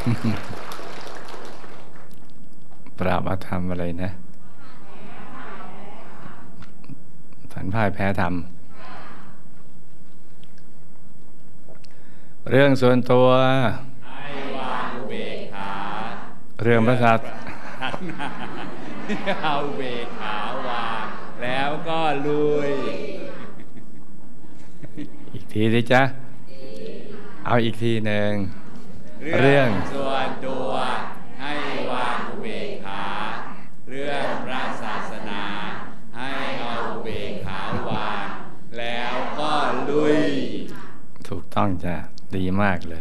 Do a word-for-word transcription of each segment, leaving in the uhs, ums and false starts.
ปราบอาธรรมอะไรนะผันพ่ายแพ้ธรรมเรื่องส่วนตัวให้วางอุเบกขาเรื่องพระศาสนาเอาอุเบกขาวางแล้วก็ลุยอีกทีสิจ๊ะเอาอีกทีหนึ่งเรื่องส่วนตัวให้วางอุเบกขาเรื่องพระศาสนาให้เอาอุเบกขาวางแล้วก็ลุยถูกต้องจ้ะดีมากเลย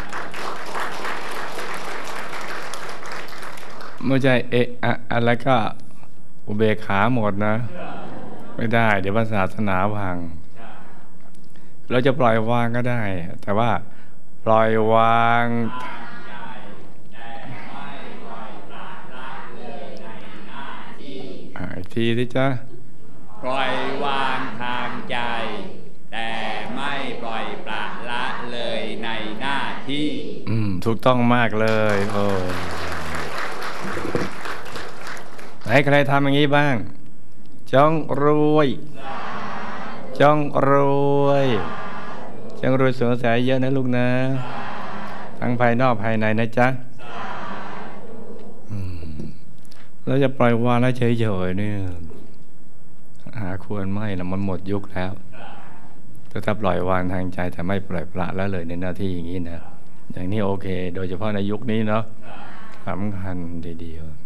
ไม่ใช่เอะอะอะไรก็อุเบกขาหมดนะไม่ได้เดี๋ยวศาสนาพังเราจะปล่อยวางก็ได้แต่ว่าปล่อยวางอีกทีสิจ๊ะปล่อยวางทางใจแต่ไม่ปล่อยปละละเลยในหน้าที่อืมถูกต้องมากเลยโอ้ให้ใครทำอย่างนี้บ้างจงรวยจงรวยจงรวยสวยใสเยอะนะลูกนะทั้งภายนอกภายในนะจ๊ะเราจะปล่อยวางแล้วเฉยๆนี่หาควรไม่ละมันหมดยุคแล้วแต่ถ้าปล่อยวางทางใจแต่ไม่ปล่อยปละละเลยในหน้าที่อย่างนี้นะอย่างนี้โอเคโดยเฉพาะในยุคนี้เนาะสำคัญทีเดียว